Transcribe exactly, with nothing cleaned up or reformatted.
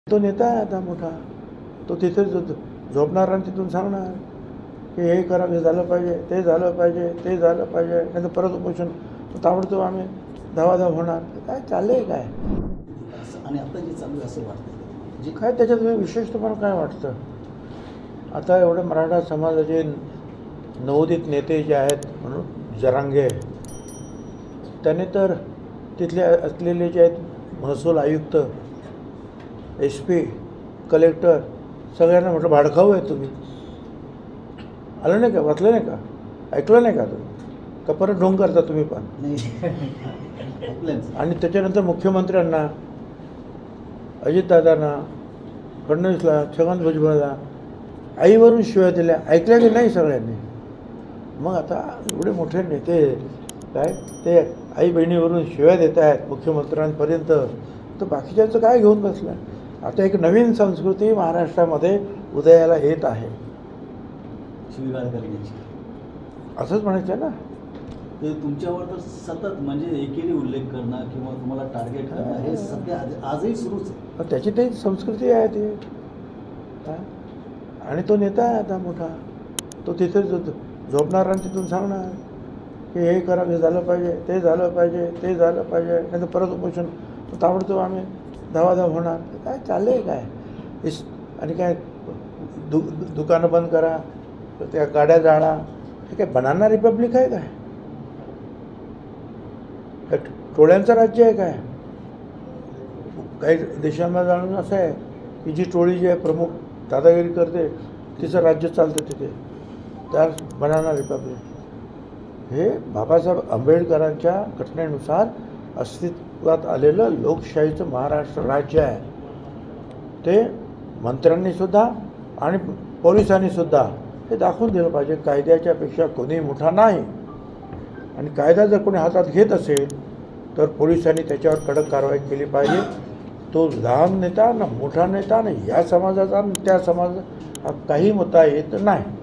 तो नेता आहे आता मोठा, तो तिथे झोपणार आणि तिथून सांगणार की हे करा, हे झालं पाहिजे, ते झालं पाहिजे, ते झालं पाहिजे, नाही तर परत उपोषण ताबडतोब आम्ही धावाधाव होणार. काय चाललंय काय? आणि आता जे चालू आहे असं वाटतं जे काय त्याच्यात विशेष तुम्हाला काय वाटतं? आता एवढे मराठा समाजाचे नवोदित नेते जे आहेत म्हणून जरांगे, त्याने तर तिथले असलेले जे आहेत महसूल आयुक्त, एस पी, कलेक्टर सगळ्यांना म्हटलं भाडखाऊ आहे तुम्ही. आलं नाही का? वाचलं नाही का? ऐकलं नाही का तुम्ही? का परत ढोंग करता तुम्ही पण? आणि त्याच्यानंतर मुख्यमंत्र्यांना, अजितदादांना, फडणवीसला, छगन भुजबळला आईवरून शिव्या दिल्या. ऐकल्या की नाही सगळ्यांनी? मग आता एवढे मोठे नेते काय ते आई बहिणीवरून शिव्या देत आहेत मुख्यमंत्र्यांपर्यंत, तर बाकीच्यांचं काय घेऊन बसलं? आता एक नवीन संस्कृती महाराष्ट्रामध्ये उदयाला येत आहे. शिवीगाळ करण्याची असंच म्हणायचं ना. ते तुमच्यावर तर सतत म्हणजे एकेरी उल्लेख करणं किंवा तुम्हाला टार्गेट करणं हे सध्या आजही सुरूच आहे. त्याची ते संस्कृती आहे ती. आणि तो नेता आहे आता मोठा, तो तिथे झोपणार आणि तिथून सांगणार की हे करा, हे झालं पाहिजे, ते झालं पाहिजे, ते झालं पाहिजे, नाही तर परत उपोषण ताबडतोब आम्ही धावाधाव होणार. काय चाललंय काय? इस आणि काय दु दुकानं बंद करा, त्या गाड्या जाळा, हे काय बनाना रिपब्लिक आहे काय? काय टोळ्यांचं राज्य आहे काय? काही देशांना जाणून असं आहे की जी टोळी जी आहे प्रमुख दादागिरी करते तिचं राज्य चालतं तिथे, त्या बनाना रिपब्लिक. हे बाबासाहेब आंबेडकरांच्या घटनेनुसार अस्तित्वात आलेलं लोकशाहीचं महाराष्ट्र राज्य आहे. ते मंत्र्यांनीसुद्धा आणि पोलिसांनीसुद्धा हे दाखवून दिलं पाहिजे कायद्याच्या पेक्षा कोणी मोठा नाही. आणि कायदा जर कोणी हातात घेत असेल तर पोलिसांनी त्याच्यावर कडक कारवाई केली पाहिजे. तो लहान नेता ना मोठा नेता ना या समाजाचा त्या समाजाचा काही मुद्दा येत नाही.